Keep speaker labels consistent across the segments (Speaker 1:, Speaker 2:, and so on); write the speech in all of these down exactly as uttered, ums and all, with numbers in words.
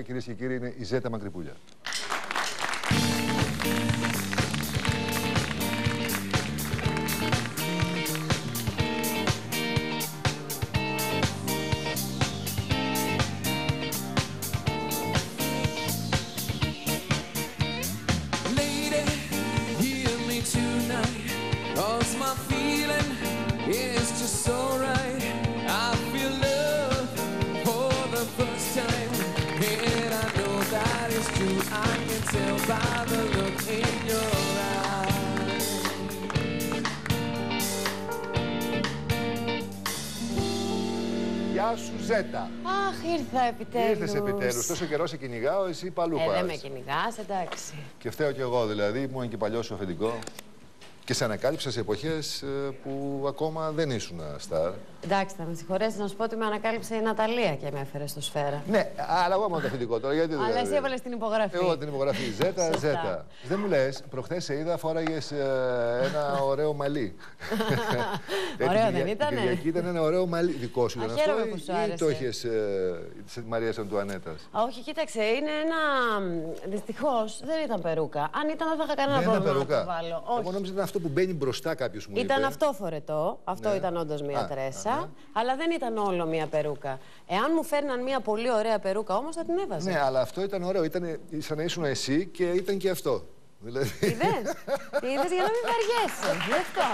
Speaker 1: πολύ, κυρίες και κύριοι, είναι η Ζέτα Μακρυπούλια. Γεια σου, Ζέτα.
Speaker 2: Αχ, ήρθα επιτέλους.
Speaker 1: Ήρθες επιτέλους. Τόσο καιρό σε κυνηγάω, εσύ παλού πας.
Speaker 2: Ε, δεν με κυνηγάς, εντάξει.
Speaker 1: Και φταίω κι εγώ, δηλαδή, μου είναι και παλιό σου αφεντικό. Και σε ανακάλυψα σε εποχές που ακόμα δεν ήσουν στάρ.
Speaker 2: Εντάξει, θα με συγχωρέσεις να σου πω ότι με ανακάλυψε η Ναταλία και με έφερε στο Σφαίρα.
Speaker 1: Ναι, αλλά εγώ είμαι το αφεντικό τώρα. Γιατί
Speaker 2: αλλά
Speaker 1: δηλαδή...
Speaker 2: εσύ έβαλες την υπογραφή.
Speaker 1: Εγώ την υπογραφή. Ζέτα, Ζέτα. Δεν μου λες, προχθές σε είδα, φόραγες ε, ένα ωραίο μαλλί.
Speaker 2: Ωραίο δεν ήτανε?
Speaker 1: Η Κυριακή ήταν ένα ωραίο μαλλί. Δικό σου ήταν αυτό
Speaker 2: που σου
Speaker 1: ή το είχες της ε, Μαρίας Αντουανέτας?
Speaker 2: Όχι, κοίταξε, είναι ένα... Δυστυχώς δεν ήταν περούκα. Αν ήταν δεν θα είχα κανένα πρόβλημα να το βάλω.
Speaker 1: Εγώ νόμιζα ήταν αυτό που μπαίνει μπροστά κάποιος μου
Speaker 2: Ήταν
Speaker 1: είπε.
Speaker 2: αυτό φορετό. Αυτό ναι. Ήταν όντως μία α, τρέσα. Α, α. Αλλά δεν ήταν όλο μία περούκα. Εάν μου φέρναν μία πολύ ωραία περούκα όμως θα την έβαζα.
Speaker 1: Ναι, αλλά αυτό ήταν ωραίο. Ήταν σαν να ήσουν εσύ και ήταν και αυτό. Δηλαδή...
Speaker 2: Είδες, είδες για να μην βαριέσαι. Γι' αυτό.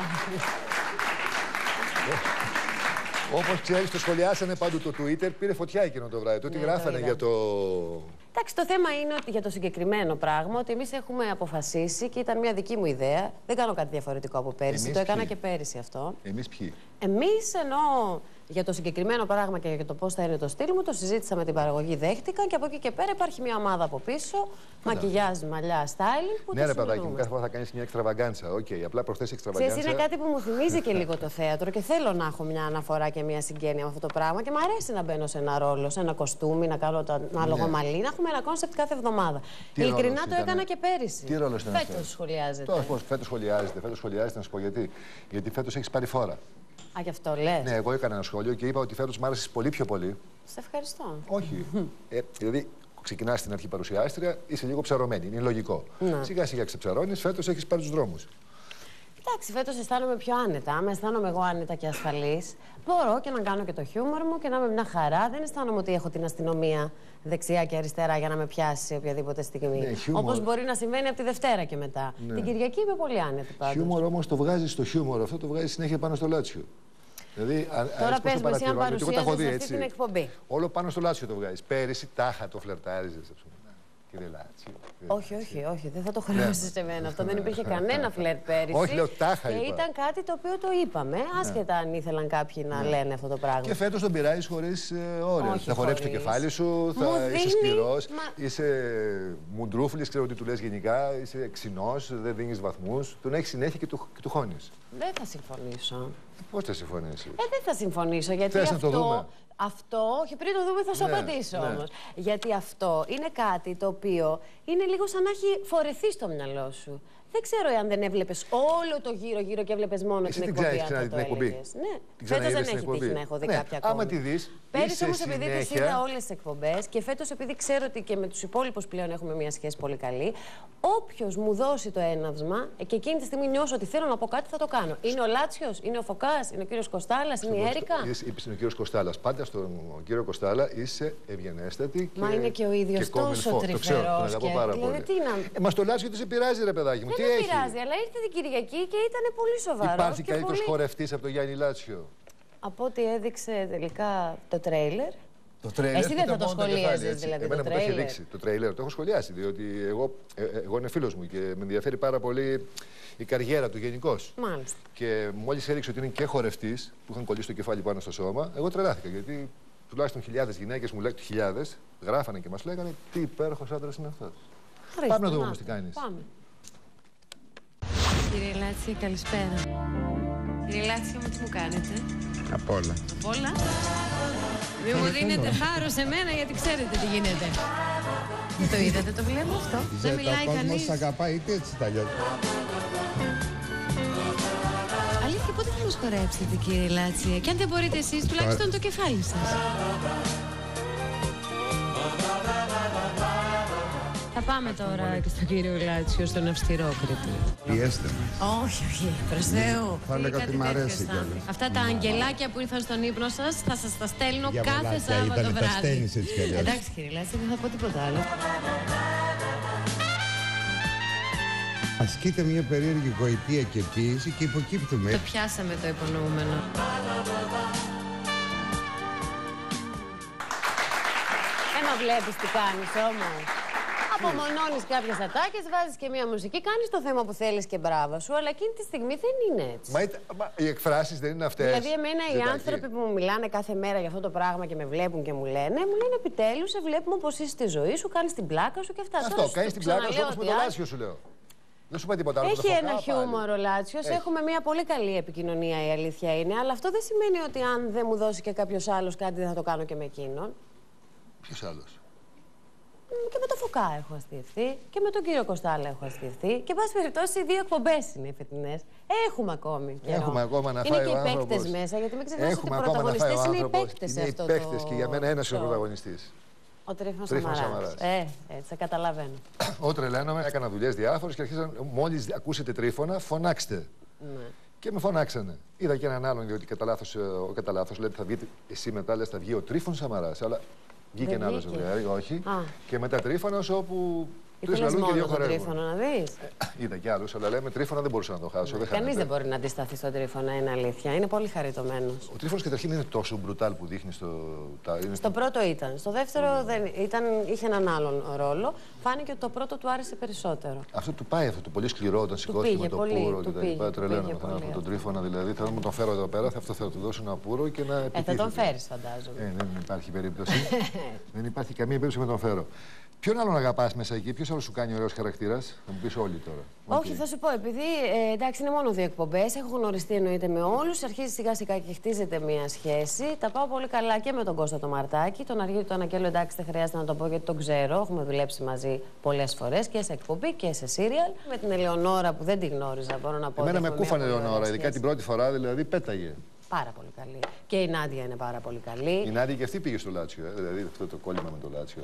Speaker 1: Όπως ξέρεις, το σχολιάσανε πάντου το Twitter, πήρε φωτιά εκείνο το βράδυ. Το τι ναι, γράφανε το για το...
Speaker 2: Εντάξει, το θέμα είναι ότι για το συγκεκριμένο πράγμα ότι εμείς έχουμε αποφασίσει και ήταν μια δική μου ιδέα. Δεν κάνω κάτι διαφορετικό από πέρυσι. Εμείς το έκανα ποιοι? Και πέρυσι αυτό.
Speaker 1: Εμείς ποιοι?
Speaker 2: Εμείς ενώ για το συγκεκριμένο πράγμα και για το πώς θα είναι το στυλ μου, το συζήτησα με την παραγωγή, δέχτηκαν και από εκεί και πέρα υπάρχει μια ομάδα από πίσω, μακιγιάζ, μαλλιά, styling. Που
Speaker 1: ναι, ρε παιδάκι μου, κάθε φορά θα κάνεις μια εξτραβαγκάντσα. Οκ, okay, απλά προσθέσει εξτραβαγκάντσα.
Speaker 2: Ξέρεις, είναι κάτι που μου θυμίζει και λίγο το θέατρο και θέλω να έχω μια αναφορά και μια συγγένεια με αυτό το πράγμα και μου αρέσει να μπαίνω σε ένα ρόλο, σε ένα κοστούμι, να κάνω το ανάλογο ναι. μαλλί, να έχουμε ένα κόνσεπτ κάθε εβδομάδα. Τι ειλικρινά το έκανα και πέρυσι.
Speaker 1: Τι ρόλο ήταν αυτό?
Speaker 2: Φέτος σχολιάζεται.
Speaker 1: Τώρα πώς φέτος σχολιάζεται, φέτος σχολιάζεται, να σου πω γιατί. Γιατί φέτος έχεις πάρει φόρα.
Speaker 2: Α, γι' αυτό λες?
Speaker 1: Ναι, εγώ έκανα ένα σχόλιο και είπα ότι φέτος μ' άρεσες πολύ πιο πολύ.
Speaker 2: Σε ευχαριστώ.
Speaker 1: Όχι. ε, δηλαδή, ξεκινάς στην αρχή παρουσιάστρια, είσαι λίγο ψαρωμένη. Είναι λογικό. Ναι. Σιγά σιγά ξεψαρώνεις, φέτος έχεις πάρει τους δρόμους.
Speaker 2: Εντάξει, φέτος αισθάνομαι πιο άνετα. Άμα αισθάνομαι εγώ άνετα και ασφαλής, μπορώ και να κάνω και το χιούμορ μου και να είμαι μια χαρά. Δεν αισθάνομαι ότι έχω την αστυνομία δεξιά και αριστερά για να με πιάσει σε οποιαδήποτε στιγμή. Ναι, όπως μπορεί να συμβαίνει από τη Δευτέρα και μετά. Ναι. Την Κυριακή είμαι πολύ άνετη πάντως.
Speaker 1: Χιούμορ όμως το βγάζεις στο χιούμορ, αυτό το βγάζεις συνέχεια πάνω στο Λάτσιο. Δηλαδή,
Speaker 2: τώρα πες μου εσύ αν παρουσιάζεις αυτή την εκπομπή.
Speaker 1: Όλο πάνω στο Λάτσιο το βγάζεις. Πέρυσι τάχα το φλερτάριζες, ας πούμε. Κύριε Λάτσιο.
Speaker 2: Όχι, όχι, όχι. Δεν θα το χρεώσεις σε μένα. Αυτό δεν υπήρχε κανένα φλερ πέρυσι.
Speaker 1: Όχι, λέω τάχα.
Speaker 2: Και ήταν κάτι το οποίο το είπαμε, άσχετα αν ήθελαν κάποιοι να λένε αυτό το πράγμα.
Speaker 1: Και φέτος τον πειράζεις χωρίς όρια. Θα χορέψει το κεφάλι σου, θα είσαι σκληρός, είσαι μουντρούφλης, ξέρω ότι του λες γενικά, είσαι ξινός, δεν δίνεις βαθμούς. Τον έχεις συνέχεια και του χώνεις. Δεν
Speaker 2: θα συμφωνήσω.
Speaker 1: Πώς θα συμφωνήσεις?
Speaker 2: Ε, δεν θα συμφωνήσω γιατί
Speaker 1: Θες
Speaker 2: αυτό.
Speaker 1: Να το δούμε?
Speaker 2: Αυτό, όχι πριν το δούμε θα σου
Speaker 1: ναι,
Speaker 2: απαντήσω
Speaker 1: ναι.
Speaker 2: όμως. Γιατί αυτό είναι κάτι το οποίο είναι λίγο σαν να έχει φορεθεί στο μυαλό σου. Δεν ξέρω εάν δεν έβλεπες όλο το γύρω-γύρω και έβλεπες μόνο
Speaker 1: εσύ
Speaker 2: την
Speaker 1: εκπομπή.
Speaker 2: Εσύ
Speaker 1: την
Speaker 2: την
Speaker 1: την εκπομπή.
Speaker 2: Ναι,
Speaker 1: φέτος
Speaker 2: δεν έχει τύχει να έχω δει
Speaker 1: ναι,
Speaker 2: κάποια ακόμα.
Speaker 1: Άμα τη δεις,
Speaker 2: πέρυσι όμως επειδή
Speaker 1: συνέχεια...
Speaker 2: τις είδα όλες τις εκπομπές και φέτος επειδή ξέρω ότι και με τους υπόλοιπους πλέον έχουμε μια σχέση πολύ καλή, όποιος μου δώσει το έναυσμα και εκείνη τη στιγμή νιώσω ότι θέλω να πω κάτι θα το κάνω. Είναι ο Λάτσιος, είναι ο Φωκάς, είναι ο κύριος Κοστάλας, είναι η Έρικα.
Speaker 1: Είπες είναι ο κύριος Κοστάλας. Πάντα στον κύριο Κοστάλα είσαι ευγενέστατη και.
Speaker 2: Μα είναι και ο ίδιος τόσο τρυφερός.
Speaker 1: Μα το Λάτσιο τι σε πειράζει, ρε παιδάκι μου.
Speaker 2: Δεν με πειράζει, αλλά ήρθε την Κυριακή και ήταν πολύ σοβαρό.
Speaker 1: Υπάρχει καλύτερος χορευτής από τον Γιάννη Λάτσιο?
Speaker 2: Από ό,τι έδειξε τελικά το τρέιλερ.
Speaker 1: Το τρέιλερ.
Speaker 2: Εσύ δεν θα το σχολίαζες δηλαδή?
Speaker 1: Εμένα
Speaker 2: το
Speaker 1: μου το έχει δείξει το τρέιλερ. Το έχω σχολιάσει διότι εγώ, ε, εγώ είναι φίλος μου και με ενδιαφέρει πάρα πολύ η καριέρα του γενικώς.
Speaker 2: Μάλιστα.
Speaker 1: Και μόλις έδειξε ότι είναι και χορευτής, που είχαν κολλήσει το κεφάλι πάνω στο σώμα, εγώ τρελάθηκα γιατί τουλάχιστον χιλιάδες γυναίκες μου λέγανε, χιλιάδες, γράφανε και μας λέγανε τι υπέροχος άντρας είναι αυτός. Πάμε να δούμε όμως τι κάνεις.
Speaker 2: Πάμε. Κύριε Λάτσι, καλησπέρα. Κύριε Λάτσι, μου τι μου κάνετε?
Speaker 3: Απ' όλα.
Speaker 2: Απ' όλα. Μην μου δίνετε χάρο σε μένα γιατί ξέρετε τι γίνεται. Το είδατε το βλέμμα αυτό? Δεν μιλάει κανείς.
Speaker 3: Ο κόσμος αγαπάει είτε έτσι τα αλλιώς.
Speaker 2: Αλήθεια, πότε θα μας χορέψετε κύριε Λάτσι? Και αν δεν μπορείτε εσείς, τουλάχιστον το κεφάλι σας. Θα πάμε τώρα και στον κύριο Λάτσιο, στον αυστηρό Κρήτη.
Speaker 3: Πιέστε μας.
Speaker 2: Όχι, όχι, προς Θεού.
Speaker 3: Θα έλεγα ότι μ' αρέσει κιόλας.
Speaker 2: Αυτά τα αγγελάκια που ήρθαν στον ύπνο σας θα σας τα στέλνω
Speaker 3: Για
Speaker 2: κάθε
Speaker 3: μαλάκια
Speaker 2: Σάββατο
Speaker 3: ήτανε, τα
Speaker 2: βράδυ.
Speaker 3: στέλνεις έτσι κι αλλιώς.
Speaker 2: Εντάξει κύριε Λάτσιο, δεν θα πω τίποτα άλλο.
Speaker 3: Ασκείται μια περίεργη γοητεία και ποίηση και υποκύπτουμε.
Speaker 2: Το πιάσαμε το υπονοούμενο. Έμα βλέπεις τι κάνεις όμως. Απομονώνεις κάποιες ατάκες, βάζεις και μια μουσική, κάνεις το θέμα που θέλεις και μπράβο σου, αλλά εκείνη τη στιγμή δεν είναι έτσι.
Speaker 1: Μα, μα οι εκφράσεις δεν είναι αυτές.
Speaker 2: Δηλαδή, εμένα οι άνθρωποι που μου μιλάνε κάθε μέρα για αυτό το πράγμα και με βλέπουν και μου λένε, μου λένε επιτέλους, σε βλέπουμε πως είσαι στη ζωή σου, κάνεις την πλάκα σου και αυτά.
Speaker 1: Αυτό, κάνεις την πλάκα σου όπως με το Λάτσιο σου λέω. Δεν σου είπα τίποτα άλλο.
Speaker 2: Έχει ένα χιούμορ ο Λάτσιος, έχουμε μια πολύ καλή επικοινωνία, η αλήθεια είναι, αλλά αυτό δεν σημαίνει ότι αν δεν μου δώσει και κάποιος άλλος κάτι δεν θα το κάνω και με εκείνον.
Speaker 1: Ποιος άλλος?
Speaker 2: Και με το Φωκά έχω αστιευτεί και με τον κύριο Κοστάλα έχω αστιευτεί. Και, εν πάση περιπτώσει, οι δύο εκπομπές είναι οι φετινές. Έχουμε ακόμη. Καιρό.
Speaker 1: Έχουμε ακόμα να φάει.
Speaker 2: Είναι και
Speaker 1: ο
Speaker 2: οι παίκτες
Speaker 1: άνθρωπος.
Speaker 2: μέσα, γιατί μην ξεχνάς ότι οι
Speaker 1: ακόμα
Speaker 2: πρωταγωνιστές
Speaker 1: να φάει ο
Speaker 2: είναι οι
Speaker 1: άνθρωπος.
Speaker 2: παίκτες σε
Speaker 1: Είναι
Speaker 2: αυτό
Speaker 1: οι παίκτες
Speaker 2: το...
Speaker 1: και για μένα ένας είναι ο πρωταγωνιστής.
Speaker 2: Ο Τρίφωνος
Speaker 1: Τρίφωνος
Speaker 2: Σαμαράς. Ε, έτσι, σε καταλαβαίνω.
Speaker 1: Ω τρελαίνομαι, έκανα δουλειές διάφορες και αρχίσαν, μόλις ακούσετε Τρίφωνα, φωνάξτε.
Speaker 2: Ναι.
Speaker 1: Και με φωνάξανε. Είδα και έναν άλλον, διότι κατά λάθος, ο κατά λάθος, λέει, θα βγει, εσύ μετά λες, θα βγει ο Τρίφωνος Σαμαράς. Αλλά βγήκε ένα άλλο ζευγάρι, όχι. Α. Και μετά Τρίφωνος, όπου τρεις λαλούν και δύο χορεύουν.
Speaker 2: Τρίφωνο να δεις.
Speaker 1: Ε, είδα κι άλλους, αλλά λέμε Τρίφωνα δεν μπορούσα να το χάσω.
Speaker 2: Ναι. Κανείς δεν μπορεί να αντισταθεί στον Τρίφωνα, είναι αλήθεια. Είναι πολύ χαριτωμένος.
Speaker 1: Ο Τρίφωνος καταρχήν είναι τόσο μπρουτάλ που δείχνει στο. Τα...
Speaker 2: Στο στο... πρώτο ήταν. Στο δεύτερο δεν... ήταν... είχε έναν άλλον ρόλο. Φάνηκε ότι το πρώτο του άρεσε περισσότερο.
Speaker 1: Αυτό του πάει αυτό το πολύ σκληρό όταν σηκώθηκε με το
Speaker 2: πολύ,
Speaker 1: πουρο και τα λοιπά. Τρελαίνω με τον Τρίφωνα δηλαδή. Θα μου τον φέρω εδώ πέρα, θα, αυτό θα του δώσω ένα πουρο και να επιτύχει.
Speaker 2: Ε, θα τον φέρεις, φαντάζομαι.
Speaker 1: Ε, δεν υπάρχει περίπτωση. Δεν υπάρχει καμία περίπτωση με τον φέρω. Ποιον άλλον αγαπάς μέσα εκεί, ποιος άλλος σου κάνει ωραίος χαρακτήρας, θα μου πεις όλοι τώρα.
Speaker 2: Όχι, okay. Θα σου πω, επειδή ε, εντάξει είναι μόνο δύο εκπομπές, έχω γνωριστεί εννοείται με όλους, αρχίζει σιγά σιγά και χτίζεται μια σχέση. Τα πάω πολύ καλά και με τον Κώστα το Μαρτάκη. Τον Αργύριο του Ανακέλου, εντάξει δεν χρειάζεται να το πω γιατί τον ξέρω. Έχουμε δουλέψει μαζί πολλές φορές και σε εκπομπή και σε σύριαλ. Με την Ελεονόρα που δεν τη γνώριζα, μπορώ να πω.
Speaker 1: Εμένα με κούφανε Ελεονόρα, ειδικά την πρώτη φορά δηλαδή πέταγε.
Speaker 2: Πάρα πολύ καλή. Και η Νάντια είναι πάρα πολύ καλή.
Speaker 1: Η Νάντια και αυτή πήγε στο Λάτσιο, ε, δηλαδή αυτό το κόλλημα με το Λάτσιο.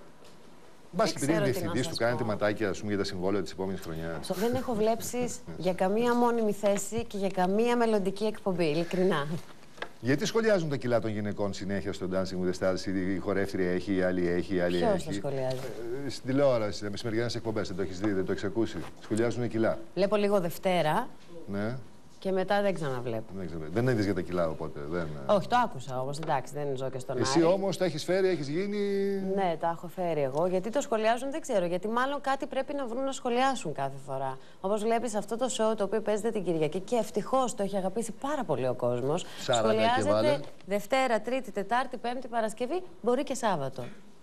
Speaker 1: Μπα και επειδή είναι διευθυντή, του κάνετε ματάκια ας πούμε, για τα συμβόλαια τη επόμενη χρονιά.
Speaker 2: Δεν έχω βλέψεις για καμία μόνιμη θέση και για καμία μελλοντική εκπομπή, ειλικρινά.
Speaker 1: Γιατί σχολιάζουν τα κιλά των γυναικών συνέχεια στο Dancing with the Stars, η χορεύτρια έχει, η άλλη έχει, η άλλη
Speaker 2: Ποιος
Speaker 1: έχει.
Speaker 2: το σχολιάζει?
Speaker 1: Ε, στην τηλεόραση, σε μεσημεριανές εκπομπές, δεν το έχεις δει, δεν το έχεις ακούσει. Σχολιάζουν κιλά.
Speaker 2: Βλέπω λίγο Δευτέρα.
Speaker 1: Ναι.
Speaker 2: Και μετά δεν ξαναβλέπω.
Speaker 1: Δεν, ξέρω. Δεν είδες για τα κιλά, οπότε. Δεν...
Speaker 2: Όχι, το άκουσα όμως. Εντάξει, δεν ζω και στον
Speaker 1: Εσύ όμως τα έχεις φέρει, έχεις γίνει.
Speaker 2: Ναι, τα έχω φέρει εγώ. Γιατί το σχολιάζουν δεν ξέρω. Γιατί μάλλον κάτι πρέπει να βρουν να σχολιάσουν κάθε φορά. Όπως βλέπεις αυτό το show το οποίο παίζεται την Κυριακή και ευτυχώς το έχει αγαπήσει πάρα πολύ ο κόσμος. Σχολιάζεται Δευτέρα, Τρίτη, Τετάρτη, Πέμπτη, Παρασκευή, μπορεί και Σάββατο.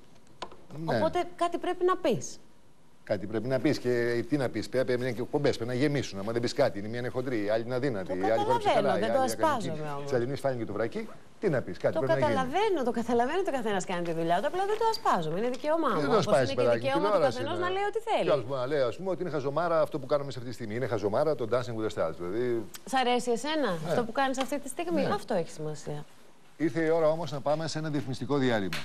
Speaker 2: Ναι. Οπότε κάτι πρέπει να πεις.
Speaker 1: Κάτι πρέπει να πει και τι να πει. Πρέπει να είναι και εκπομπέ. Πρέπει να γεμίσουν. Αν δεν πει κάτι, είναι μία είναι χοντρή, η άλλη είναι αδύνατη.
Speaker 2: Το
Speaker 1: η άλλη χωρίς καλά.
Speaker 2: Δεν το ασπάζομαι όμως.
Speaker 1: Τη Αλληνή φάνηκε το βρακί. Τι να πει, κάτι
Speaker 2: το
Speaker 1: πρέπει
Speaker 2: καταλαβαίνω,
Speaker 1: να γίνει.
Speaker 2: το καταλαβαίνω ότι ο καθένα κάνει τη δουλειά του. Απλά δεν το ασπάζομαι. Είναι δικαίωμά μου.
Speaker 1: Δεν το ασπάζει,
Speaker 2: είναι και δικαίωμα του καθενό να λέει ό,τι θέλει.
Speaker 1: Ποιο μπορεί να λέει, α πούμε, ότι είναι χαζομάρα αυτό που κάνουμε σε αυτή τη στιγμή. Είναι χαζομάρα το Dancing with the Stars. Δηλαδή...
Speaker 2: Σ' αρέσει εσένα ναι. αυτό που κάνει αυτή τη στιγμή. Ναι. Αυτό έχει σημασία.
Speaker 1: Ήρθε η ώρα όμω να πάμε σε ένα διαφημιστικό διάλειμμα.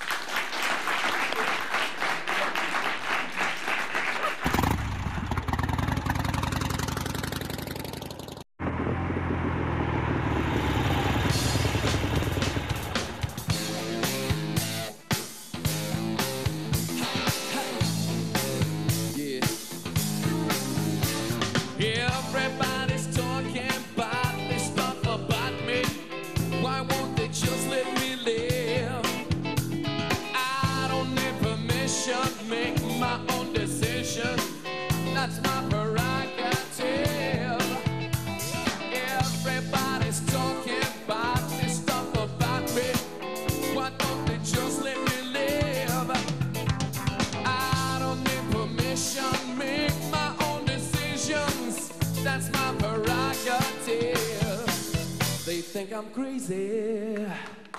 Speaker 4: Think I'm crazy.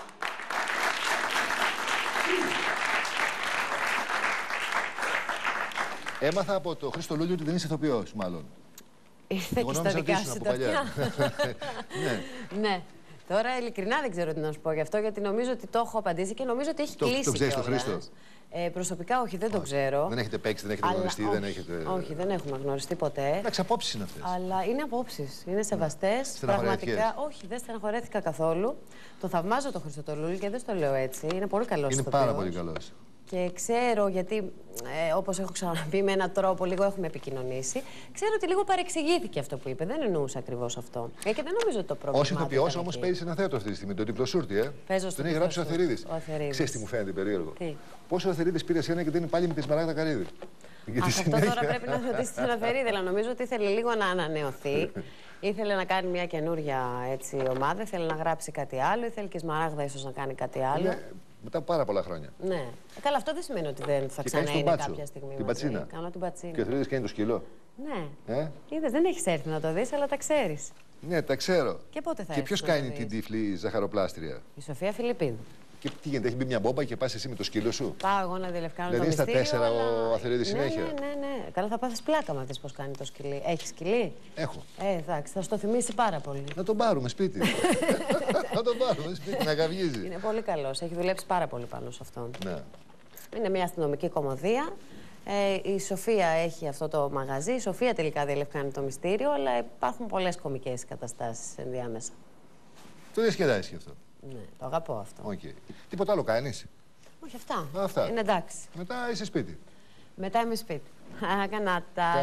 Speaker 1: Έμαθα από το Χρήστο Λούλιο ότι δεν είσαι ηθοποιός, μάλλον.
Speaker 2: Ήρθε και στα δικά σου τα πια.
Speaker 1: Ναι.
Speaker 2: Ναι. Τώρα ειλικρινά δεν ξέρω τι να σου πω γι' αυτό, γιατί νομίζω ότι το έχω απαντήσει και νομίζω ότι έχει
Speaker 1: το,
Speaker 2: κλείσει.
Speaker 1: Το ξέρει τον Χρήστο?
Speaker 2: Ε, προσωπικά όχι, δεν το ξέρω.
Speaker 1: Δεν έχετε παίξει, δεν έχετε
Speaker 2: αλλά...
Speaker 1: γνωριστεί,
Speaker 2: όχι,
Speaker 1: δεν έχετε.
Speaker 2: Όχι, δεν έχουμε γνωριστεί ποτέ.
Speaker 1: Εντάξει, απόψεις είναι αυτές.
Speaker 2: Αλλά είναι απόψεις, είναι σεβαστές.
Speaker 1: Ναι.
Speaker 2: Πραγματικά, όχι, δεν στεναχωρέθηκα καθόλου. Το θαυμάζω το Χριστοτολούλη και δεν στο λέω έτσι. Είναι πολύ καλός.
Speaker 1: Είναι πάρα πολύ καλός.
Speaker 2: Και ξέρω, γιατί ε, όπως έχω ξαναπεί, με έναν τρόπο λίγο έχουμε επικοινωνήσει, ξέρω ότι λίγο παρεξηγήθηκε αυτό που είπε. Δεν εννοούσε ακριβώς αυτό. Ε, και δεν νομίζω ότι το πρόβλημα.
Speaker 1: Ως ηθοποιός όμως παίζει ένα θέατρο αυτή τη στιγμή, το Διπλοσούρτη, ε.
Speaker 2: Παίζω
Speaker 1: τον έχει γράψει ο Αθερίδης. Ξέρεις τι μου φαίνεται περίεργο?
Speaker 2: Τι?
Speaker 1: Πώς ο Αθερίδης πήρε σένα και δεν είναι πάλι με τη Σμαράγδα Καρύδη?
Speaker 2: Αυτό συνέχεια... τώρα πρέπει να ρωτήσει τον Αθερίδη, αλλά νομίζω ότι ήθελε λίγο να ανανεωθεί. Ήθελε να κάνει μια καινούρια έτσι, ομάδα, ήθελε να γράψει κάτι άλλο, ήθελε και η Σμαράγδα ίσως να κάνει κάτι άλλο.
Speaker 1: Είναι μετά από πάρα πολλά χρόνια.
Speaker 2: Ναι. Καλά, αυτό δεν σημαίνει ότι δεν θα ξαναείνει κάποια στιγμή.
Speaker 1: Την
Speaker 2: μαζί.
Speaker 1: πατσίνα.
Speaker 2: Κάνω την πατσίνα.
Speaker 1: Και ο Αθερίδης κάνει το σκύλο.
Speaker 2: Ναι.
Speaker 1: Ε?
Speaker 2: Είδες, δεν έχεις έρθει να το δεις, αλλά τα ξέρεις.
Speaker 1: Ναι, τα ξέρω.
Speaker 2: Και πότε θα
Speaker 1: Και ποιος κάνει την τύφλη ζαχαροπλάστρια?
Speaker 2: Η Σοφία Φιλιππίδου.
Speaker 1: Και τι γίνεται, έχει μπει μια μπόμπα και πας εσύ με το σκύλο σου?
Speaker 2: Πάω εγώ να διελευκάνω
Speaker 1: δηλαδή,
Speaker 2: το μυστήριο.
Speaker 1: Δηλαδή στα τέσσερα
Speaker 2: αλλά...
Speaker 1: ο Αθερίδης
Speaker 2: ναι,
Speaker 1: συνέχεια.
Speaker 2: Ναι, ναι, ναι. Καλά, θα πάθεις πλάκα μα δεις πώς κάνει το σκυλί. Έχει σκυλί?
Speaker 1: Έχω.
Speaker 2: Ε, εντάξει, θα στο θυμίσει πάρα πολύ.
Speaker 1: Να τον πάρουμε σπίτι. Να τον πάρουμε σπίτι, να καυγίζει.
Speaker 2: Είναι πολύ καλός. Έχει δουλέψει πάρα πολύ πάνω σε αυτόν.
Speaker 1: Ναι.
Speaker 2: Είναι μια αστυνομική κωμωδία. Ε, η Σοφία έχει αυτό το μαγαζί. Η Σοφία τελικά διελευκάνει το μυστήριο, αλλά υπάρχουν πολλές κωμικές καταστάσεις ενδιάμεσα.
Speaker 1: Το διασκεδάζεις και αυτό?
Speaker 2: Ναι, το αγαπώ αυτό.
Speaker 1: Okay. Τίποτα άλλο κάνεις?
Speaker 2: Όχι, αυτά.
Speaker 1: αυτά.
Speaker 2: Είναι εντάξει.
Speaker 1: Μετά είσαι σπίτι.
Speaker 2: Μετά είμαι σπίτι. Κανατάνα.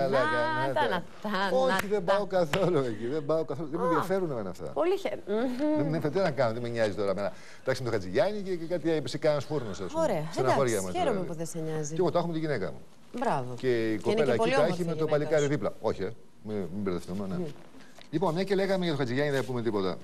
Speaker 1: Όχι, δεν πάω καθόλου εκεί. Δεν πάω καθόλου. Δεν με ενδιαφέρουν εμένα αυτά.
Speaker 2: Πολύ χαίρομαι.
Speaker 1: Δεν με ενδιαφέρει να κάνω, δεν με νοιάζει τώρα. Εντάξει, με το Χατζηγιάννη και κάτι έπεσε κανένα φούρνο.
Speaker 2: Ωραία. Εντάξει, χαίρομαι που δεν σε νοιάζει.
Speaker 1: Και εγώ το έχω με τη γυναίκα μου.
Speaker 2: Μπράβο.
Speaker 1: Και η κοπέλα εκεί τα έχει με το παλικάρι δίπλα. Όχι, ε. Μην μπερδευτούμε, ναι. Λοιπόν, μια και λέγαμε για το Χατζηγιάννη, δεν πούμε τίποτα.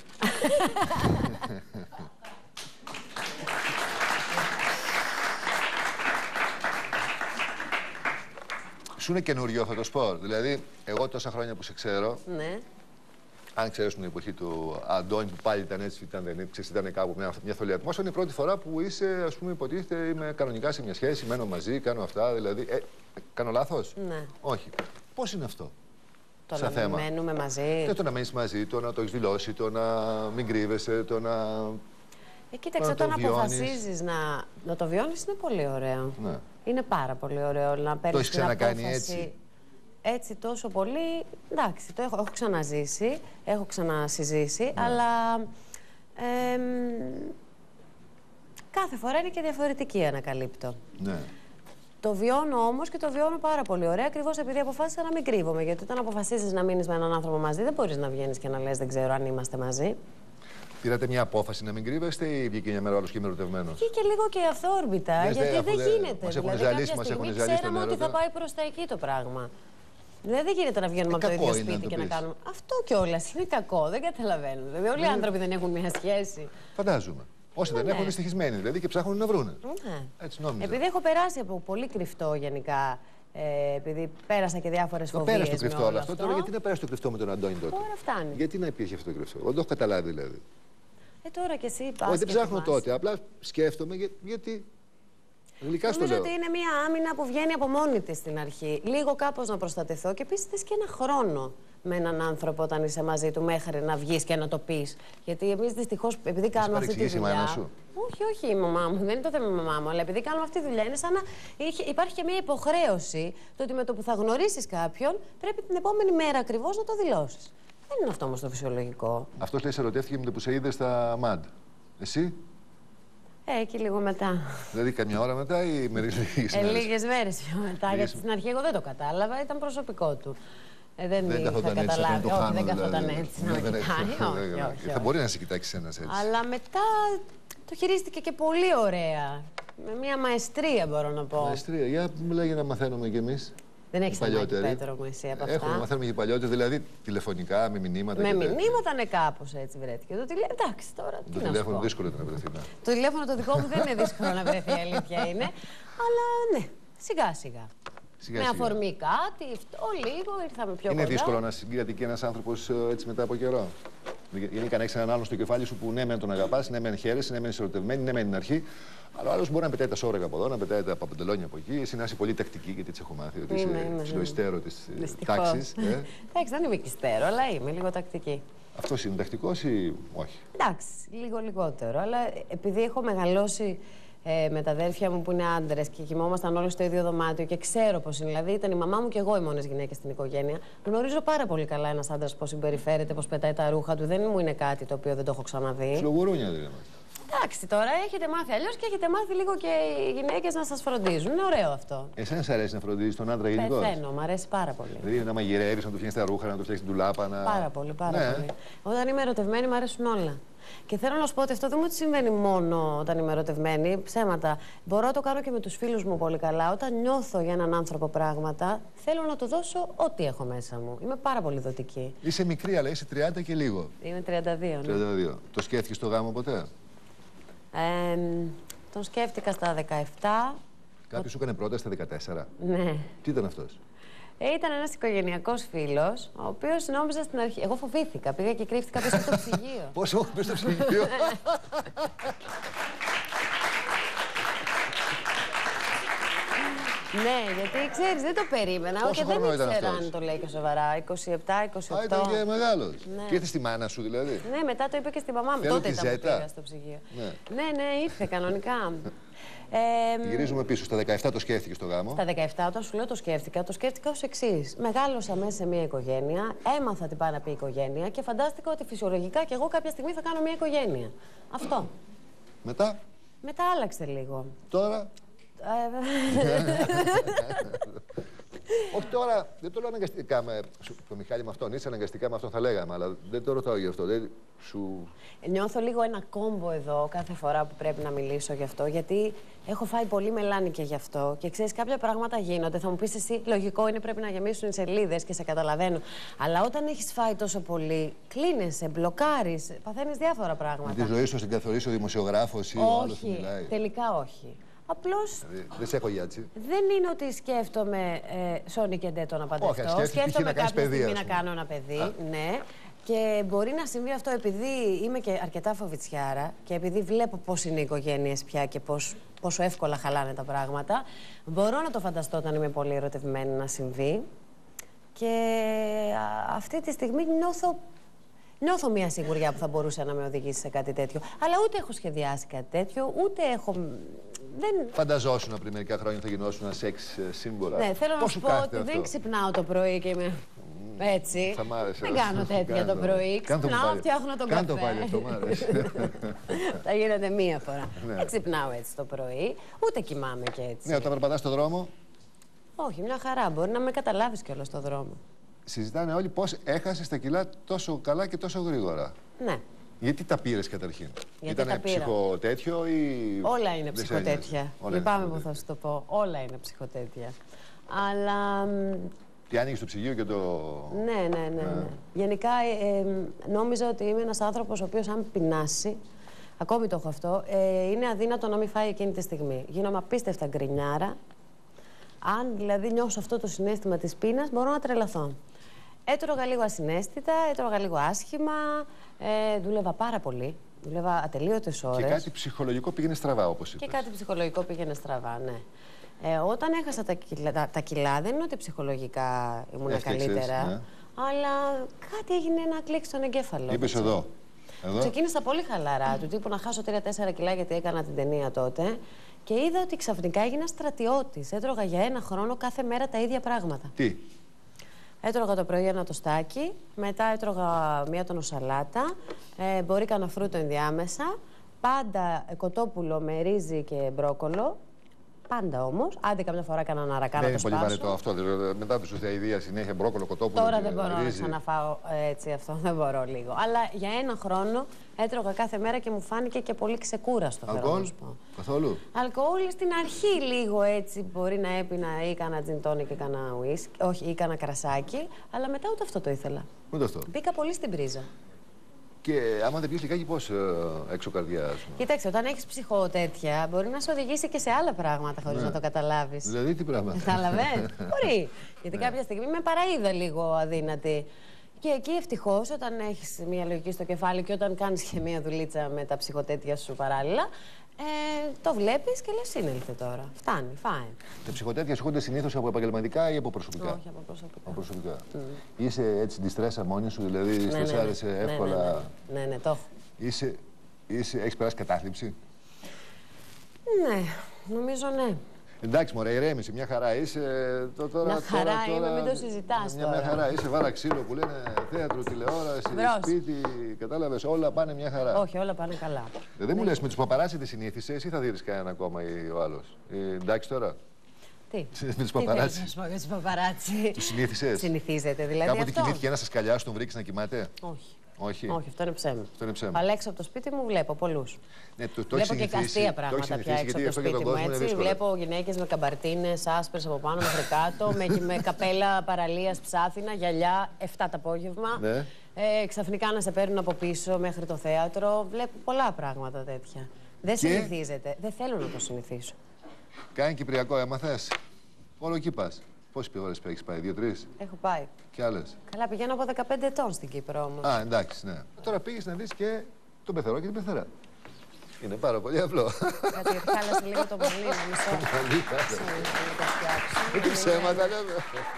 Speaker 1: Σου είναι καινούριο αυτό το σπορ. Δηλαδή, εγώ τόσα χρόνια που σε ξέρω,
Speaker 2: ναι.
Speaker 1: Αν ξέρεις την εποχή του Αντώνη που πάλι ήταν έτσι, ήταν, δεν, ξέρεις, ήταν κάπου μια, μια θολή ατμόσφαιρα, είναι η πρώτη φορά που είσαι, ας πούμε, υποτίθεται, είμαι κανονικά σε μια σχέση, μένω μαζί, κάνω αυτά, δηλαδή. Ε, κάνω λάθος?
Speaker 2: Ναι.
Speaker 1: Όχι. Πώς είναι αυτό?
Speaker 2: Το σαν να θέμα. Μένουμε μαζί.
Speaker 1: Και το να μένεις μαζί, το να το έχεις δηλώσει, το να μην κρύβεσαι, το να.
Speaker 2: Ε, κοίταξε, όταν αποφασίζεις να, να το βιώνεις είναι πολύ ωραίο.
Speaker 1: Ναι.
Speaker 2: Είναι πάρα πολύ ωραίο να παίρνεις την απόφαση.
Speaker 1: Το έχεις ξανακάνει έτσι?
Speaker 2: Έτσι τόσο πολύ, εντάξει, το έχω, έχω ξαναζήσει, έχω ξανασυζήσει, ναι. αλλά ε, κάθε φορά είναι και διαφορετική, ανακαλύπτω.
Speaker 1: Ναι.
Speaker 2: Το βιώνω όμως και το βιώνω πάρα πολύ ωραία, ακριβώς επειδή αποφάσισα να μην κρύβομαι. Γιατί όταν αποφασίζεις να μείνεις με έναν άνθρωπο μαζί, δεν μπορείς να βγαίνεις και να λες δεν ξέρω αν είμαστε μαζί.
Speaker 1: Πήρατε μια απόφαση να μην κρύβεστε ή βγήκε μια μέρα άλλο και είμαι ερωτευμένος?
Speaker 2: Βγήκε λίγο και αυθόρμητα,
Speaker 1: yes,
Speaker 2: γιατί δεν
Speaker 1: δε,
Speaker 2: γίνεται.
Speaker 1: Μας
Speaker 2: δηλαδή,
Speaker 1: έχουν ζαλίσει, μας
Speaker 2: έχουν
Speaker 1: ζαλίσει.
Speaker 2: Ξέραμε ότι θα πάει προς τα εκεί το πράγμα. Δηλαδή δεν γίνεται να βγαίνουμε ε, από το ίδιο σπίτι να και να κάνουμε. Αυτό κιόλας είναι κακό, δεν καταλαβαίνω. Δηλαδή όλοι οι ναι. άνθρωποι δεν έχουν μια σχέση.
Speaker 1: Φαντάζομαι. Όσοι ναι, δεν ναι. έχουν δυστυχισμένοι δηλαδή και ψάχνουν να βρούνε.
Speaker 2: Ναι.
Speaker 1: Έτσι νόμιζα.
Speaker 2: Επειδή έχω περάσει από πολύ κρυφτό γενικά. Ε, επειδή πέρασα και διάφορες φοβίες.
Speaker 1: Πέρασε το κρυφτό όλο αυτό.
Speaker 2: αυτό.
Speaker 1: Τώρα γιατί να πέρασε το κρυφτό με τον Αντώνη τότε?
Speaker 2: Τώρα φτάνει.
Speaker 1: Γιατί να υπήρχε αυτό το κρυφτό? Εγώ δεν το έχω καταλάβει δηλαδή.
Speaker 2: Ε, τώρα κι εσύ πας.
Speaker 1: Όχι, δεν ψάχνω τότε. Απλά σκέφτομαι για, γιατί. Γλυκά στο λέω.
Speaker 2: Νομίζω ότι είναι μια άμυνα που βγαίνει από μόνη της στην αρχή. Λίγο κάπως να προστατευτώ και επίσης θες και ένα χρόνο με έναν άνθρωπο όταν είσαι μαζί του μέχρι να βγεις και να το πεις. Γιατί εμείς δυστυχώς, επειδή κάνουμε αυτή τη δουλειά.
Speaker 1: Μάνα σου?
Speaker 2: Όχι, όχι, η μαμά μου. Δεν είναι το θέμα η μαμά μου. Αλλά επειδή κάνουμε αυτή τη δουλειά, είναι σαν να υπάρχει και μια υποχρέωση το ότι με το που θα γνωρίσεις κάποιον πρέπει την επόμενη μέρα ακριβώς να το δηλώσεις. Δεν είναι αυτό όμως το φυσιολογικό.
Speaker 1: Αυτός λέει σε ερωτεύτηκε με το που σε είδε στα μαντ. Εσύ?
Speaker 2: Ε, και λίγο μετά.
Speaker 1: Δηλαδή καμιά ώρα μετά ή με λίγες
Speaker 2: ε,
Speaker 1: μέρες?
Speaker 2: Λίγες μέρες πιο μετά. Λίγες... Γιατί στην αρχή εγώ δεν το κατάλαβα, ήταν προσωπικό του. Ε, δεν
Speaker 1: δεν
Speaker 2: είχα καταλάβει.
Speaker 1: Έτσι,
Speaker 2: όχι, δεν καθόταν
Speaker 1: δηλαδή.
Speaker 2: έτσι να με κοιτάει. Όχι, όχι, όχι.
Speaker 1: Θα μπορεί να σε κοιτάξει ένας έτσι.
Speaker 2: Αλλά μετά το χειρίστηκε και πολύ ωραία. Με μια μαεστρία μπορώ να πω.
Speaker 1: Μαεστρία. Για μιλάει για να μαθαίνουμε κι εμείς.
Speaker 2: Δεν έχεις ανάγκη, Πέτρο μου, εσύ από αυτά.
Speaker 1: Έχουμε, μαθαίνουμε και παλιότεροι, δηλαδή τηλεφωνικά, με μηνύματα.
Speaker 2: Με μηνύματα είναι κάπως έτσι βρέθηκε. Το τηλέφωνο, εντάξει τώρα.
Speaker 1: Το τηλέφωνο δύσκολο να βρεθεί.
Speaker 2: Το τηλέφωνο το δικό μου δεν είναι δύσκολο να βρεθεί, η αλήθεια είναι. Αλλά ναι, σιγά σιγά.
Speaker 1: Σιγά,
Speaker 2: με αφορμή κάτι, αυτό λίγο, ήρθαμε πιο
Speaker 1: είναι
Speaker 2: κοντά.
Speaker 1: δύσκολο να συγκρατεί ένας άνθρωπος έτσι μετά από καιρό. Γενικά να έχεις έναν άλλον στο κεφάλι σου που ναι, μεν τον αγαπάς, ναι, μεν χαίρεσαι, ναι, μεν είσαι ερωτευμένη, ναι, μεν είναι αρχή. Αλλά ο άλλος μπορεί να πετάει τα σόρεγα από εδώ, να πετάει τα παπαντελόνια από εκεί. Εσύ να είσαι πολύ τακτική, γιατί έτσι έχω μάθει ότι είσαι στο ιστέρο της τάξης.
Speaker 2: Εντάξει, δεν είμαι και ιστέρο, αλλά είμαι λίγο τακτική.
Speaker 1: Αυτό είναι τακτικός ή όχι?
Speaker 2: Εντάξει, λίγο λιγότερο. Αλλά επειδή έχω μεγαλώσει ε, με τα αδέρφια μου που είναι άντρες και κοιμόμασταν όλοι στο ίδιο δωμάτιο και ξέρω πώς είναι. Δηλαδή ήταν η μαμά μου και εγώ οι μόνες γυναίκες στην οικογένεια. Γνωρίζω πάρα πολύ καλά ένας άντρας πώς συμπεριφέρεται, πώς πετάει τα ρούχα του. Δεν μου είναι κάτι το οποίο δεν το έχω ξαναδεί.
Speaker 1: Σλογουρούνια δηλαδή.
Speaker 2: Εντάξει, τώρα έχετε μάθει αλλιώς και έχετε μάθει λίγο και οι γυναίκες να σας φροντίζουν. Είναι ωραίο αυτό.
Speaker 1: Εσένα σ' αρέσει να φροντίζεις τον άντρα γενικώς?
Speaker 2: Πεθαίνω, μου αρέσει πάρα πολύ.
Speaker 1: Δηλαδή να μαγειρεύεις, να του φτιάχνεις τα ρούχα, να του φτιάχνεις την τουλάπα. Να...
Speaker 2: Πάρα πολύ, πάρα
Speaker 1: ναι.
Speaker 2: πολύ. Όταν είμαι ερωτευμένη, μου αρέσουν όλα. Και θέλω να σου πω ότι αυτό δεν μου συμβαίνει μόνο όταν είμαι ερωτευμένη. Ψέματα. Μπορώ να το κάνω και με τους φίλους μου πολύ καλά. Όταν νιώθω για έναν άνθρωπο πράγματα, θέλω να του δώσω ό,τι έχω μέσα μου. Είμαι πάρα πολύ δοτική.
Speaker 1: Είσαι μικρή, αλλά είσαι τριάντα και λίγο.
Speaker 2: Είμαι τριάντα δύο. Ναι.
Speaker 1: τριάντα δύο. Το σκέφτηκες το γάμο ποτέ?
Speaker 2: Ε, τον σκέφτηκα στα δεκαεπτά.
Speaker 1: Κάποιος σου έκανε πρόταση στα δεκατέσσερα.
Speaker 2: Ναι.
Speaker 1: Τι ήταν αυτός?
Speaker 2: Ε, ήταν ένας οικογενειακός φίλος, ο οποίος νόμιζα στην αρχή. Εγώ φοβήθηκα. Πήγα και κρύφτηκα πίσω στο ψυγείο.
Speaker 1: Πόσο έχω πίσω στο ψυγείο?
Speaker 2: Ναι, γιατί ξέρεις, δεν το περίμενα.
Speaker 1: Πόσο
Speaker 2: και δεν
Speaker 1: χρόνο ήταν
Speaker 2: ήξερα
Speaker 1: αυτός?
Speaker 2: αν το λέει και σοβαρά. είκοσι επτά, είκοσι οκτώ.
Speaker 1: Α, ήταν και μεγάλος.
Speaker 2: Ναι.
Speaker 1: Και ήρθε στη μάνα σου δηλαδή?
Speaker 2: Ναι, μετά το είπε και στη μαμά μου.
Speaker 1: Θέλω
Speaker 2: Τότε
Speaker 1: τη
Speaker 2: ήταν που
Speaker 1: ζέτα.
Speaker 2: πήγα στο ψυγείο.
Speaker 1: Ναι.
Speaker 2: ναι, ναι, ήρθε κανονικά. ε,
Speaker 1: Γυρίζουμε πίσω. Στα δεκαεπτά το σκέφτηκες το γάμο?
Speaker 2: Στα δεκαεπτά, όταν σου λέω το σκέφτηκα, το σκέφτηκα ως εξής. Μεγάλωσα μέσα σε μια οικογένεια, έμαθα τι πάει να πει οικογένεια και φαντάστηκα ότι φυσιολογικά κι εγώ κάποια στιγμή θα κάνω μια οικογένεια. Αυτό.
Speaker 1: Μετά?
Speaker 2: Μετά άλλαξε λίγο.
Speaker 1: Τώρα? Όχι τώρα, δεν το λέω αναγκαστικά με το Μιχάλη με αυτόν. Είσαι αναγκαστικά με αυτόν θα λέγαμε, αλλά δεν το ρωτάω γι' αυτό. Δεν σου...
Speaker 2: Νιώθω λίγο ένα κόμπο εδώ κάθε φορά που πρέπει να μιλήσω γι' αυτό, γιατί έχω φάει πολύ μελάνι και γι' αυτό. Και ξέρεις, κάποια πράγματα γίνονται. Θα μου πεις εσύ, λογικό είναι, πρέπει να γεμίσουν οι σελίδες και σε καταλαβαίνω. Αλλά όταν έχεις φάει τόσο πολύ, κλείνεσαι, μπλοκάρεις, παθαίνεις διάφορα πράγματα.
Speaker 1: Με τη ζωή σου την καθορίσει ο δημοσιογράφος ή
Speaker 2: όχι,
Speaker 1: ο άλλος που μιλάει?
Speaker 2: τελικά όχι. Απλώς
Speaker 1: Δηλαδή, δεν σε έχω γιάτσι.
Speaker 2: δεν είναι ότι σκέφτομαι ε, Σόνι και Ντέτο να παντρευτώ.
Speaker 1: Όχι, σκέφτομαι
Speaker 2: να κάποια
Speaker 1: παιδί,
Speaker 2: στιγμή να κάνω ένα παιδί. Α. Ναι. Και μπορεί να συμβεί αυτό επειδή είμαι και αρκετά φοβητσιάρα και επειδή βλέπω πώς είναι οι οικογένειες πια και πώς, πόσο εύκολα χαλάνε τα πράγματα. Μπορώ να το φανταστώ όταν είμαι πολύ ερωτευμένη να συμβεί. Και α, αυτή τη στιγμή νιώθω. Νιώθω μια σιγουριά που θα μπορούσε να με οδηγήσει σε κάτι τέτοιο. Αλλά ούτε έχω σχεδιάσει κάτι τέτοιο, ούτε έχω. Δεν...
Speaker 1: Φανταζόσουν πριν μερικά χρόνια θα γινόσουν ένα σεξ σύμβολα.
Speaker 2: Ναι, θέλω
Speaker 1: Πώς
Speaker 2: να σου πω ότι
Speaker 1: αυτό?
Speaker 2: δεν ξυπνάω το πρωί και είμαι. Έτσι.
Speaker 1: Θα μ' άρεσε.
Speaker 2: Δεν κάνω τέτοια το πρωί. Ξυπνάω, φτιάχνω τον καφέ.
Speaker 1: Κάν το πάλι αυτό, μ' άρεσε.
Speaker 2: Θα γίνεται μία φορά.
Speaker 1: Ναι.
Speaker 2: Δεν ξυπνάω έτσι το πρωί, ούτε κοιμάμαι και έτσι.
Speaker 1: Ναι, όταν περπατάς στον δρόμο.
Speaker 2: Όχι, μια χαρά. Μπορεί να με καταλάβεις κιόλας στον δρόμο.
Speaker 1: Συζητάνε όλοι πώς έχασες τα κιλά τόσο καλά και τόσο γρήγορα.
Speaker 2: Ναι.
Speaker 1: Γιατί τα πήρες καταρχήν?
Speaker 2: Γιατί
Speaker 1: Ήτανε
Speaker 2: τα πήρα.
Speaker 1: ψυχοτέτοιο ή...
Speaker 2: Όλα είναι
Speaker 1: δεν σε
Speaker 2: ψυχοτέτια.
Speaker 1: ένοιαζε? Όλα
Speaker 2: Λυπάμαι
Speaker 1: είναι
Speaker 2: που θα σου το πω. Όλα είναι ψυχοτέτια. Αλλά.
Speaker 1: Τι άνοιγες το ψυγείο και το...
Speaker 2: Ναι, ναι, ναι. ναι. Γενικά ε, ε, νόμιζα ότι είμαι ένας άνθρωπος ο οποίος αν πεινάσει, ακόμη το έχω αυτό, ε, είναι αδύνατο να μην φάει εκείνη τη στιγμή. Γίνομαι απίστευτα γκρινιάρα. Αν δηλαδή νιώσω αυτό το συναίσθημα της πείνας, μπορώ να τρελαθώ. Έτρωγα λίγο ασυναίσθητα, έτρωγα λίγο άσχημα, ε, δούλευα πάρα πολύ. Δούλευα ατελείωτες ώρες.
Speaker 1: Και κάτι ψυχολογικό πήγαινε στραβά, όπως είπες.
Speaker 2: Και κάτι ψυχολογικό πήγαινε στραβά, ναι. Ε, όταν έχασα τα κιλά, τα, τα κιλά, δεν είναι ότι ψυχολογικά ήμουν
Speaker 1: Έφτιαξες,
Speaker 2: καλύτερα,
Speaker 1: ναι.
Speaker 2: αλλά κάτι έγινε να κλικ στον εγκέφαλο.
Speaker 1: Είπες εδώ. εδώ.
Speaker 2: Ξεκίνησα πολύ χαλαρά, του τύπου να χάσω τρία τέσσερα κιλά γιατί έκανα την ταινία τότε. Και είδα ότι ξαφνικά έγινα στρατιώτης. Έτρωγα για ένα χρόνο κάθε μέρα τα ίδια πράγματα.
Speaker 1: Τι?
Speaker 2: Έτρωγα το πρωί ένα τοστάκι, μετά έτρωγα μία τονοσαλάτα, ε, μπορεί κανένα φρούτο ενδιάμεσα, πάντα κοτόπουλο με ρύζι και μπρόκολο. Πάντα όμως. Άντε, καμιά φορά κανένα αρακά να το σπάσω.
Speaker 1: Δεν είναι πολύ βαρετό αυτό. Δηλαδή, μετά του ιδέα συνέχεια μπρόκολο, κοτόπουλο.
Speaker 2: Τώρα δεν μπορώ να ξαναφάω έτσι αυτό. Δεν μπορώ λίγο. Αλλά για ένα χρόνο έτρωγα κάθε μέρα και μου φάνηκε και πολύ ξεκούραστο.
Speaker 1: Αλκοόλ? Καθόλου?
Speaker 2: Αλκοόλ στην αρχή λίγο έτσι. Μπορεί να έπινα ή κάνα τζιντόνι και κάνα ουίσκι. Όχι, ή κάνα κρασάκι. Αλλά μετά ούτε αυτό το ήθελα.
Speaker 1: Ούτε αυτό.
Speaker 2: Μπήκα πολύ στην πρίζα.
Speaker 1: Και άμα δεν πιεις λιγάκι, πώς ε, έξω καρδιά σου?
Speaker 2: Κοίταξε, όταν έχεις ψυχοτέτεια, μπορεί να σε οδηγήσει και σε άλλα πράγματα χωρίς
Speaker 1: ναι.
Speaker 2: να το καταλάβεις.
Speaker 1: Δηλαδή, τι πράγματα?
Speaker 2: Καταλαβαίνεις. Μπορεί. Γιατί
Speaker 1: ναι.
Speaker 2: κάποια στιγμή με παραείδα λίγο αδύνατη. Και εκεί ευτυχώς, όταν έχεις μια λογική στο κεφάλι και όταν κάνεις και μια δουλίτσα με τα ψυχοτέτια σου παράλληλα, ε, το βλέπεις και λες σύνελθε τώρα. Φτάνει, fine.
Speaker 1: Τα ψυχοτέτια έρχονται συνήθως από επαγγελματικά ή από προσωπικά?
Speaker 2: Όχι, από προσωπικά.
Speaker 1: Από προσωπικά.
Speaker 2: Mm.
Speaker 1: Είσαι έτσι διστρέσα μόνη σου, δηλαδή ναι, στρεσάρεσαι
Speaker 2: ναι, ναι.
Speaker 1: εύκολα?
Speaker 2: Ναι, ναι, ναι, ναι, το έχω.
Speaker 1: Είσαι, είσαι, έχεις περάσει κατάθλιψη?
Speaker 2: Ναι, νομίζω ναι.
Speaker 1: Εντάξει, μωρέ, ηρέμησε, μια χαρά είσαι. Το, τώρα,
Speaker 2: μια χαρά
Speaker 1: τώρα,
Speaker 2: είμαι,
Speaker 1: τώρα,
Speaker 2: μην το συζητάς
Speaker 1: μια,
Speaker 2: τώρα.
Speaker 1: μια χαρά είσαι, βάρα ξύλο που λένε θέατρο, τηλεόραση,
Speaker 2: Μπρος.
Speaker 1: σπίτι, κατάλαβες, όλα πάνε μια χαρά.
Speaker 2: Όχι, όλα πάνε καλά.
Speaker 1: Ε, δεν μου λες, με τους παπαράτσι τη συνήθισες ή θα δεις κανένα ακόμα ή ο άλλος? Ε, εντάξει τώρα.
Speaker 2: Τι,
Speaker 1: με τους παπαράτσι.
Speaker 2: Τι θέλεις να σου πω για τους παπαράτσι?
Speaker 1: Τους συνήθισες?
Speaker 2: Συνηθίζεται δηλαδή
Speaker 1: Κάποτε
Speaker 2: αυτό?
Speaker 1: κινήθηκε ένας σκαλιάς, τον βρήκες να κοιμάται?
Speaker 2: Όχι.
Speaker 1: Όχι.
Speaker 2: Όχι, αυτό είναι ψέμα.
Speaker 1: Αυτό είναι ψέμα.
Speaker 2: Παλέξω από το σπίτι μου, βλέπω πολλούς.
Speaker 1: Ναι, το, το
Speaker 2: βλέπω και
Speaker 1: συνηθίσει,
Speaker 2: αστεία πράγματα πια έξω από το σπίτι μου. Έτσι. Βλέπω γυναίκες με καμπαρτίνες, άσπρες από πάνω μέχρι κάτω, με, με καπέλα παραλίας ψάθινα, γυαλιά, εφτά το απόγευμα.
Speaker 1: Ναι.
Speaker 2: Ε, ξαφνικά να σε παίρνουν από πίσω μέχρι το θέατρο. Βλέπω πολλά πράγματα τέτοια. Δεν
Speaker 1: και...
Speaker 2: συνηθίζεται. Δεν θέλω να το συνηθίσω.
Speaker 1: Κάνει Κυπριακό, έμαθες? Όλο εκεί πας. Πόσες ώρες έχεις πάει, δύο-τρεις?
Speaker 2: Έχω πάει.
Speaker 1: Και άλλες?
Speaker 2: Καλά, πηγαίνω από δεκαπέντε ετών στην Κύπρο όμως.
Speaker 1: Α, εντάξει, ναι. Τώρα πήγες να δεις και τον πεθερό και την πεθερά. Είναι πάρα πολύ απλό.
Speaker 2: Κάτι γιατί χάλασε λίγο το μαλλί, μισό.
Speaker 1: Πολύ χάλασε. Δεν τι ψέματα λέμε.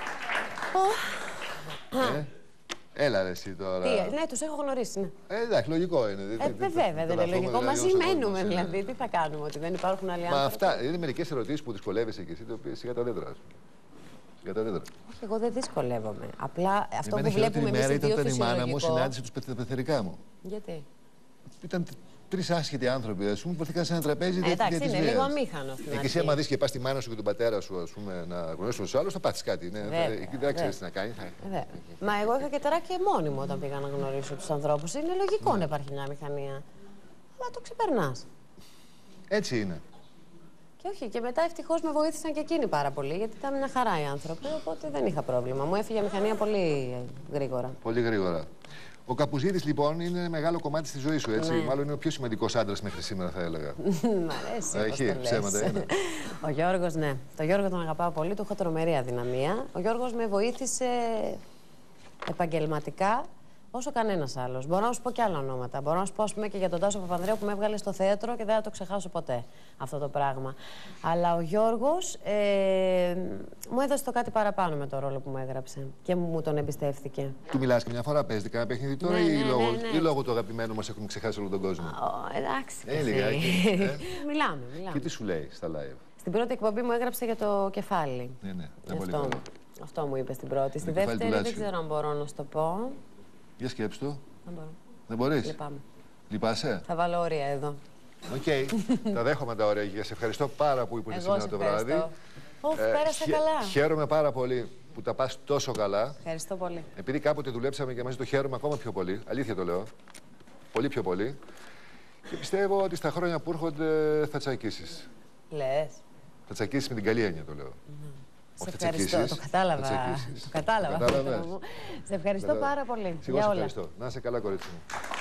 Speaker 1: Ε, έλα ρε εσύ τώρα.
Speaker 2: Τι, ναι, τους έχω γνωρίσει, ναι.
Speaker 1: Ε, εντάξει, λογικό είναι.
Speaker 2: Ε, βέβαια, δεν είναι λογικό. Μαζί μένουμε δηλαδή. Τι θα κάνουμε, ότι δεν υπάρχουν άλλοι άνθρωποι?
Speaker 1: Μα αυτά είναι μερικές ερωτήσεις που δυσκολεύεσαι και εσύ, το οποίες σιγά τα δέντρα. Για τα δέντρα.
Speaker 2: Όχι, εγώ δεν δυσκολεύομαι. Απλά αυτό
Speaker 1: εμένα
Speaker 2: που βλέπουμε εμείς οι δύο
Speaker 1: ήταν όταν η μάνα μου
Speaker 2: φυσιολογικό...
Speaker 1: συνάντησε τους πεθερικά μου.
Speaker 2: Γιατί?
Speaker 1: Ήταν τρεις άσχετοι άνθρωποι, ας πούμε, που βρεθήκαν σε ένα τραπέζι
Speaker 2: ε, εντάξει, είναι λίγο αμήχανο στην αρχή.
Speaker 1: Και εσύ, άμα δεις και πας τη μάνα σου και τον πατέρα σου, ας πούμε, να γνωρίσεις τους άλλους, θα πάθεις κάτι. Ναι,
Speaker 2: βέβαια,
Speaker 1: θα, εκεί δεν ξέρεις τι να κάνει.
Speaker 2: Θα... Μα εγώ είχα και τώρα και μόνιμο όταν πήγα να γνωρίσω τους ανθρώπους. Είναι λογικό ναι. να υπάρχει μια μηχανία. Αλλά το ξεπερνάς.
Speaker 1: Έτσι είναι.
Speaker 2: Και όχι, και μετά ευτυχώς με βοήθησαν και εκείνοι πάρα πολύ, γιατί ήταν μια χαρά οι άνθρωποι, οπότε δεν είχα πρόβλημα. Μου έφυγε η μηχανία πολύ γρήγορα.
Speaker 1: Πολύ γρήγορα. Ο Καπουζίδης, λοιπόν, είναι ένα μεγάλο κομμάτι στη ζωή σου, έτσι.
Speaker 2: Ναι.
Speaker 1: Μάλλον είναι ο πιο σημαντικός άντρας μέχρι σήμερα, θα έλεγα.
Speaker 2: Μ' αρέσει.
Speaker 1: Έχει ψέματα, είναι.
Speaker 2: Ο Γιώργος, ναι. Το Γιώργο τον αγαπάω πολύ, του έχω τρομερή αδυναμία. Ο Γιώργος με βοήθησε επαγγελματικά όσο κανένας άλλος. Μπορώ να σου πω και άλλα ονόματα. Μπορώ να σου πω, ας πούμε, και για τον Τάσο Παπανδρέου που με έβγαλε στο θέατρο και δεν θα το ξεχάσω ποτέ αυτό το πράγμα. Αλλά ο Γιώργος ε, μου έδωσε το κάτι παραπάνω με το ρόλο που μου έγραψε και μου τον εμπιστεύτηκε.
Speaker 1: Του μιλάς και μια φορά, παίζει κανένα παιχνίδι τώρα,
Speaker 2: ναι,
Speaker 1: ή,
Speaker 2: ναι,
Speaker 1: λόγω,
Speaker 2: ναι, ναι.
Speaker 1: ή λόγω του αγαπημένου μας έχουμε ξεχάσει όλο τον κόσμο?
Speaker 2: Oh, εντάξει.
Speaker 1: Ε, λιγάκι. Ε.
Speaker 2: Μιλάμε, μιλάμε.
Speaker 1: Και τι σου λέει στα live?
Speaker 2: Στην πρώτη εκπομπή μου έγραψε για το κεφάλι.
Speaker 1: Ναι, ναι.
Speaker 2: Αυτό, αυτό μου είπε στην πρώτη. Στη δεύτερη δεν ξέρω αν μπορώ να σου το πω.
Speaker 1: Για σκέψου το.
Speaker 2: Δεν μπορώ.
Speaker 1: Δεν μπορείς.
Speaker 2: Λυπάμαι.
Speaker 1: Λυπάσαι.
Speaker 2: Θα βάλω όρια εδώ.
Speaker 1: Οκ. Okay. Τα δέχομαι τα όρια και σε ευχαριστώ πάρα πολύ που ήρθες σήμερα το βράδυ.
Speaker 2: Οφ, ε, πέρασα
Speaker 1: χαι,
Speaker 2: καλά.
Speaker 1: Χαίρομαι πάρα πολύ που τα πας τόσο καλά.
Speaker 2: Ευχαριστώ πολύ.
Speaker 1: Επειδή κάποτε δουλέψαμε και μαζί, το χαίρομαι ακόμα πιο πολύ. Αλήθεια το λέω. Πολύ πιο πολύ. Και πιστεύω ότι στα χρόνια που έρχονται θα τσακίσεις.
Speaker 2: Λες.
Speaker 1: Θα τσακίσεις με την καλή έννοια, το λέω.
Speaker 2: Mm. Σε ευχαριστώ. Το κατάλαβα. Το κατάλαβα.
Speaker 1: Το
Speaker 2: Σε ευχαριστώ πάρα πολύ.
Speaker 1: Σίγουρα σε ευχαριστώ. Να είσαι καλά, κορίτσι μου.